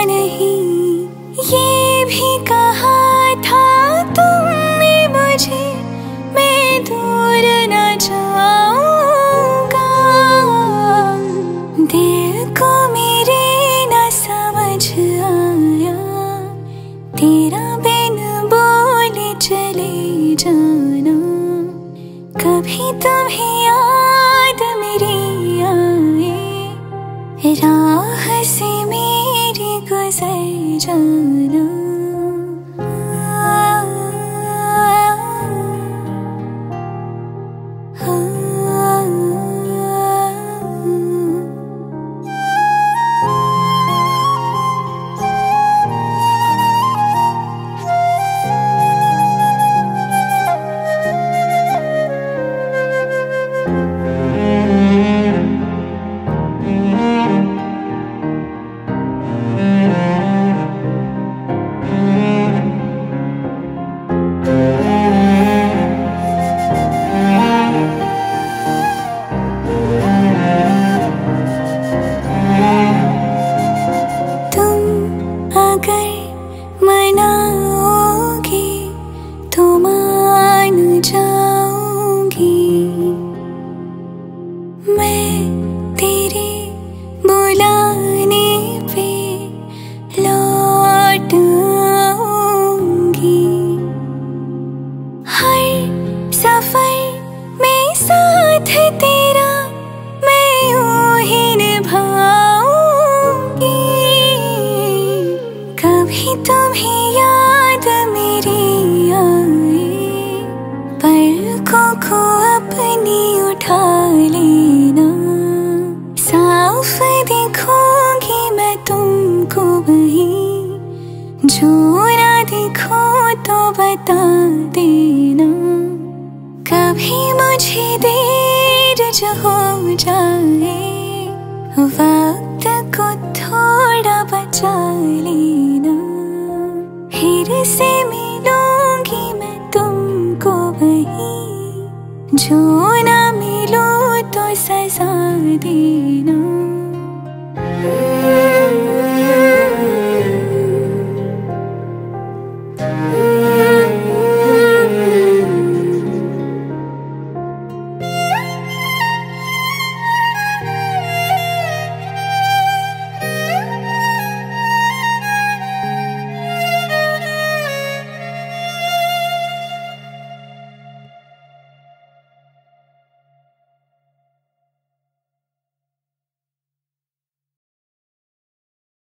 नहीं, ये भी कहा था तुमने मुझे, मैं दूर न जाऊंगा। दिल को मेरे न समझ आया, तेरा बिन बोले चले जाना। कभी तुम्हें याद मेरी आए, राह से मेरी गुजर जाना। मनाओगे तो मान जाऊंगी, मैं तेरे बुलाने पे लौट आऊंगी। हर सफर में साथ तेरा मैं यूं ही निभाऊंगी। कभी तुम्हें याद मेरी आए, पलकों को अपनी उठा लेना। साफ देखूंगी मैं तुमको वहीं, जो ना देखो तो बता देना। कभी मुझे देर जो हो जाए, वक्त को थोड़ा बचा लेना। फिर से मिलूंगी मैं तुमको वहीं, जो ना मिलूं तो सजा दे।